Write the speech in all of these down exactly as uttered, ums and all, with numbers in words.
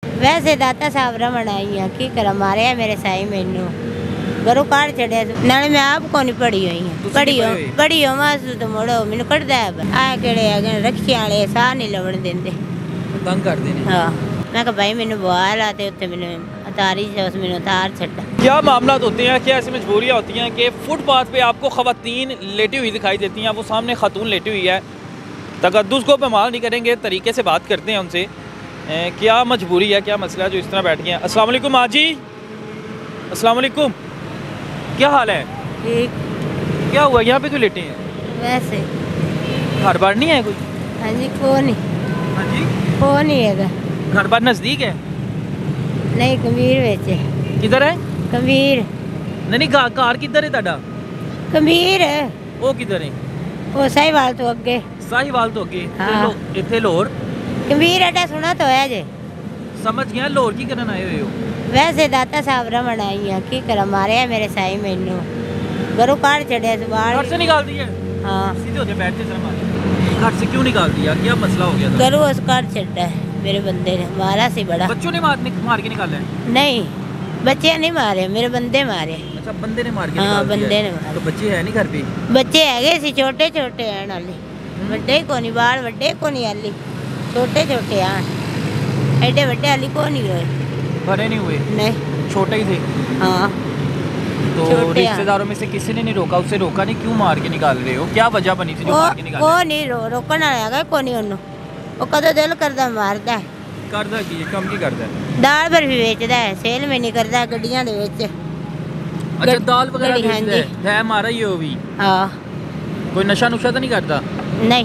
वैसे दाता साहब रमन आई हाँ की करा मारे मेरे साई मैनू घरों काढ़ छड़े नाले मैं आप को नहीं पढ़ी हुई हूँ पढ़ी हो पढ़ी हो मासू तो मोड़ो मैनू कढ़दा है आ केड़े है रखिया वाले साह नहीं लवण देंदे तंग कर देने। हाँ मैं कहा भाई मैनू बुआ ला ते उत्ते मैनू अतारी से उस मैनू उतार छड्डा। क्या मामला होते हैं, क्या ऐसी मजबूरियाँ होती हैं कि फुटपाथ पे आपको ख़वातीन लेटी हुई दिखाई देती हैं, वो सामने खातून लेटी हुई है, तकद्दुस को बेमाल नहीं करेंगे, तरीके से बात करते हैं उनसे ए, क्या मजबूरी है, क्या मसला है जो इस तरह बैठ गए हैं। अस्सलाम वालेकुम माँ जी, अस्सलाम वालेकुम, क्या हाल है? ठीक। क्या हुआ यहाँ पे क्यों लेटे हैं? वैसे घर बार नहीं है कोई? हाँ जी को नहीं। हाँ जी को नहीं है। घर बार नज़दीक है? नहीं कबीर बेचे। किधर है? कबीर। नहीं नहीं घर घर किधर है ताड़ा? कबीर वो किधर है? वो साहिवाल तो अगे। साहिवाल तो अगे। हाँ। इतने लाहौर कबीर अड्डा सुना तो है जे। समझ गया। लाहौर की करन आए हुए हो? वैसे दाता साहब रमन आई हाँ की करा मारे मेरे साई मैनू घरों काढ़ छड़े घर से निकाल दिया? हाँ सीधे होके बैठ के जरा घर से क्यों निकाल दिया, क्या मसला हो गया था? घरों उस काढ़ छड़ा है मेरे बंदे ने मारा सी बड़ा। बच्चों ने मार मार के निकाला है? नहीं बच्चे नहीं मारे मेरे बंदे मारे। अच्छा बंदे ने मार के हाँ निकाल दिया बंदे है। ने मारे। तो बच्चे है नहीं घर पे? बच्चे है सी छोटे छोटे हैं नाले वड्डे को नहीं बाल वड्डे को नहीं हाली छोटे छोटे हैं एडे वड्डे हाली को नहीं हुए। बड़े नहीं हुए? नहीं छोटे ही थे। हाँ तो छोटे रिश्तेदारों में से किसी ने नहीं रोका? उससे रोका नहीं, क्यों मार के निकाल रहे हो? क्या वजह बनी थी जो मार के निकाल? वो नहीं रो रोकन आया को नहीं उन्हों वो कदों दिल करदा मारदा है। करदा की कम की करदा है? दाल बर्फी बेचदा है सेल में नहीं करदा गड्डियां दे विच। अच्छा दाल वगैरह बेचदा है, है मारा ही हो भी? हाँ कोई नशा नुशा तो नहीं करता? नहीं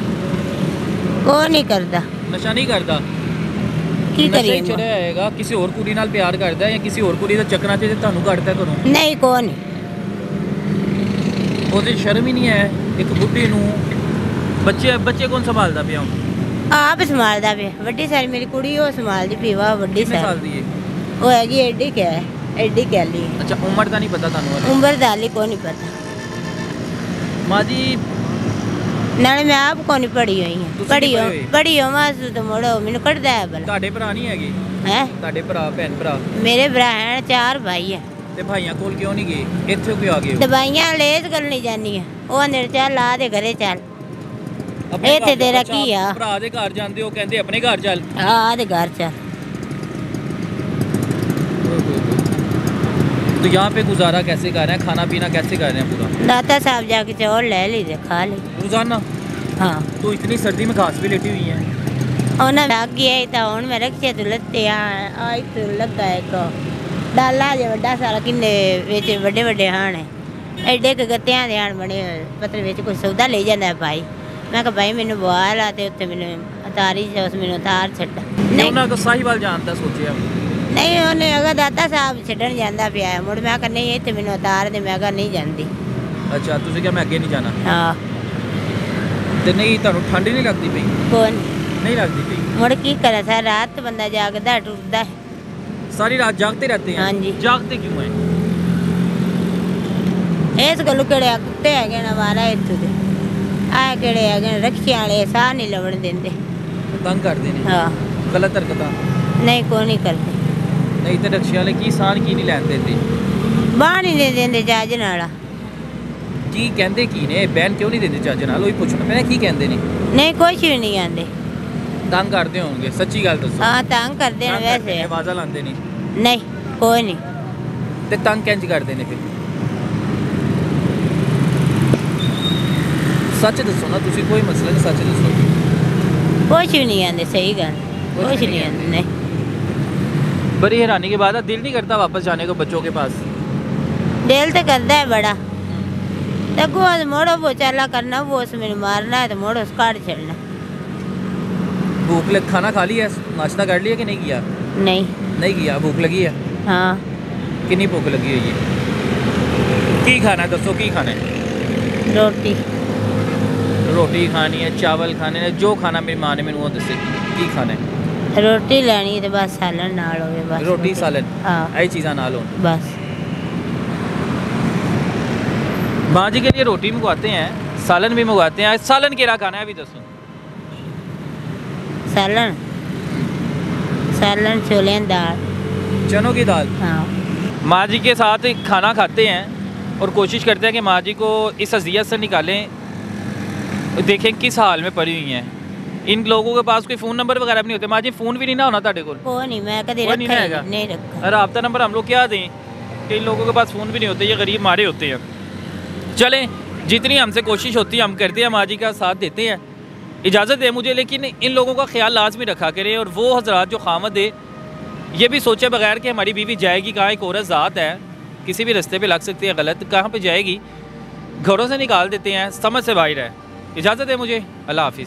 को नहीं करदा। नशा नहीं करता? की नशा करिए ही चढ़िया होएगा। किसी और कुड़ी नाल प्यार करदा है या किसी और कुड़ी दे चक्करां च ਤੁਹਾਨੂੰ ਕੱਢਦਾ ਘਰੋਂ? नहीं को नहीं। ਉਹਦੀ ਸ਼ਰਮ ਹੀ नहीं है एक बुढ़ी ਨੂੰ बच्चे बच्चे कौन संभालदा पिया ਹੁਣ? आप संभालदा पे वड्डी सारी मेरी कुड़ी वो संभालदी पी वाह वड्डी कितने साल सारी दी है? वो हैगी एडी क्या है एडी क्या ली अच्छा उम्र का नहीं पता ਤੁਹਾਨੂੰ? उम्र दाली को नहीं पता माँ जी नाले मैं आप को नहीं पढ़ी हुई हूँ ਤੁਸੀਂ पढ़ी ਨਹੀਂ हो ਪੜ੍ਹੇ ਹੋਏ? पढ़ी हो मासू तो मोड़ो मैनू कढ़दा है भला ਤੁਹਾਡੇ ਭਰਾ ਨਹੀਂ ਹੈਗੇ? है ਤੁਹਾਡੇ ਭਰਾ ਭੈਣ ਭਰਾ मेरे भरा हैं चार भाई है ਤੇ ਭਾਈਆਂ ਕੋਲ ਕਿਉਂ ਨਹੀਂ ਗਏ? ਇੱਥੇ ਕਿਉਂ ਆ ਗਏ ਹੋ? दवाइयां लेज कर नहीं जानी है वो अंदर चल ला दे घरे चल ਆਪਣੇ ਇੱਥੇ ਘਰ ਤੇਰਾ ਅੱਛਾ, ਕੀ ਆ? ਭਰਾ ਦੇ ਘਰ ਜਾਂਦੇ ਹੋ ਕਹਿੰਦੇ ਆਪਣੇ ਘਰ ਚੱਲ। हाँ दे घर चल। तो यहाँ पे गुजारा कैसे कर रहे हैं, खाना पीना कैसे कर रहे हैं पूरा? दाता साहब जाके चौल ले ली दे खा ली। रोजाना? हाँ तो इतनी सर्दी में घास भी लेटी हुई है। ਉਹਨਾਂ ਲੱਗ ਗਿਆ ਤਾਂ ਹੁਣ ਮੈਂ ਰੱਖਿਆ ਤੂੰ ਲੱਤੇ ਆ ਆਈ ਤੂੰ ਲੱਗਾ ਇੱਕ ਡਾਲਾ ਜੇ ਵੱਡਾ ਸਾਰਾ ਕਿੰਨੇ ਵਿੱਚ ਵੱਡੇ ਵੱਡੇ ਹਾਣ ਐਡੇ ਕ ਗੱਤਿਆਂ ਦੇ ਹਾਣ ਬਣੇ ਹੋਏ ਪਤਰ ਵਿੱਚ ਕੋਈ ਸੌਦਾ ਲੈ ਜਾਂਦਾ ਹੈ ਭਾਈ। ਮੈਂ ਕਿਹਾ ਭਾਈ ਮੈਨੂੰ ਬੁਆ ਲਾ ਤੇ ਉੱਤੇ ਮੈਨੂੰ ਅਤਾਰੀ ਸੇ ਉਸ ਮੈਨੂੰ ਉਤਾਰ ਛੱਡਾ। नहीं उन्होंने तो साहिवाल जानता सोचे ਨਹੀਂ ਉਹਨੇ ਅਗਾ ਦਾਤਾ ਸਾਹਿਬ ਛੱਡਣ ਜਾਂਦਾ ਪਿਆ ਮੁੜ ਮੈਂ ਕਿਹਾ ਨਹੀਂ ਇੱਥੇ ਮੈਨੂੰ ਉਤਾਰ ਦੇ ਮੈਂ ਕਿਹਾ ਨਹੀਂ ਜਾਂਦੀ। अच्छा तुझे क्या मैं अगे नहीं जाना? ਹਾਂ ਤੇ ਨਹੀਂ ਤੁਹਾਨੂੰ ਠੰਡ ਨਹੀਂ ਲੱਗਦੀ ਪਈ? ਕੋਣ नहीं लगती पई? ਮੁੜ ਕੀ ਕਰੇ ਸਾਰੀ ਰਾਤ ਬੰਦਾ ਜਾਗਦਾ ਟੁੱਟਦਾ। सारी रात जागते रहते हैं? हाँ जी। जागते क्यों हैं? ਇਸ ਗੱਲੋਂ ਕਿਹੜੇ ਆ ਕੁੱਤੇ ਹੈਗੇ ਨਾ ਵਾਰਾ ਇੱਥੋਂ ਦੇ ਆ ਕਿਹੜੇ ਹੈਗੇ ਨੇ ਰਖੀਆਂ ਵਾਲੇ ਸਾਹ ਨਹੀਂ ਲਵਣ ਦਿੰਦੇ। तंग करते हैं? ਹਾਂ गलत हरकतां? ਨਹੀਂ ਕੋਈ ਨਹੀਂ ਕਰਦੇ नहीं तो रक्शे वाले की सार की नहीं लैन देते? ਬਾਹ ਨਹੀਂ ਦੇ ਦਿੰਦੇ ਜੱਜ ਨਾਲ। ਕੀ ਕਹਿੰਦੇ ਕੀ ਨੇ? ਬੈਨ ਕਿਉਂ ਨਹੀਂ ਦਿੰਦੇ ਚੱਜ ਨਾਲ? ਉਹੀ ਪੁੱਛਣਾ ਮੈਂ ਕੀ ਕਹਿੰਦੇ ਨੇ? ਨਹੀਂ ਕੁਛ ਵੀ ਨਹੀਂ ਆਂਦੇ। ਤੰਗ ਕਰਦੇ ਹੋਣਗੇ, ਸੱਚੀ ਗੱਲ ਦੱਸੋ। ਹਾਂ ਤੰਗ ਕਰਦੇ ਨੇ ਵੈਸੇ। ਆਵਾਜ਼ਾਂ ਲਾਉਂਦੇ ਨੇ? ਨਹੀਂ ਕੋਈ ਨਹੀਂ। ਤੇ ਤੰਗ ਕਿੰਜ ਕਰਦੇ ਨੇ ਫਿਰ? ਸੱਚ ਦੱਸੋ ਨਾ ਤੁਸੀਂ, ਕੋਈ ਮਸਲਾ ਨਹੀਂ, ਸੱਚ ਦੱਸੋ। ਕੁਛ ਵੀ ਨਹੀਂ ਆਂਦੇ ਸਹੀ ਗੱਲ ਕੁਛ ਨਹੀਂ ਆਂਦੇ नहीं। बड़ी हैरानी की बात है, दिल नहीं करता वापस जाने को बच्चों के पास? दिल तो करता है बड़ा तगो मोड़ो वो चाला करना वो उसमें मारना है तो मोड़ो उस काट छड़ना। भूख लग खाना खा लिया, नाश्ता कर लिया कि नहीं किया? नहीं नहीं किया। भूख लगी है? हाँ कितनी भूख लगी है ये? की खाना है दसो, की खाना है? रोटी रोटी खानी है, चावल खाने हैं, जो खाना मेरी माँ ने मैंने वो दसे की खाना है? रोटी लेनी है तो बस सालन नाल होवे बस। रोटी सालन? हाँ यही चीज़ा नाल हो बस। माँ जी के लिए रोटी मंगवाते हैं, सालन भी मंगवाते हैं। सालन केरा खाना है अभी दसो? सालन सालन छोले दाल। चनों की दाल। हाँ। माँ जी के साथ खाना खाते हैं और कोशिश करते हैं कि माँ जी को इस अजियत से निकालें। देखें किस हाल में पड़ी हुई हैं। इन लोगों के पास कोई फ़ोन नंबर वगैरह भी नहीं होते। माँ जी फ़ोन भी नहीं ना होना ताड़े को? वो नहीं, मैं कभी वो नहीं रखा रहेगा? ही नहीं रखा। अरे रब्ता नंबर हम लोग क्या दें कि इन लोगों के पास फ़ोन भी नहीं होते, ये गरीब मारे होते हैं। चलें, जितनी हमसे कोशिश होती है हम करते हैं, माँ जी का साथ देते हैं। इजाज़त है मुझे, लेकिन इन लोगों का ख्याल लाजमी रखा करें। और वो हजरात जो खामद है, ये भी सोचे बगैर कि हमारी बीवी जाएगी कहाँ। एक औरत ज़ात है, किसी भी रास्ते पे लग सकती है गलत, कहाँ पे जाएगी, घरों से निकाल देते हैं, समझ से बाहर है। इजाज़त है मुझे, अल्लाह हाफिज़।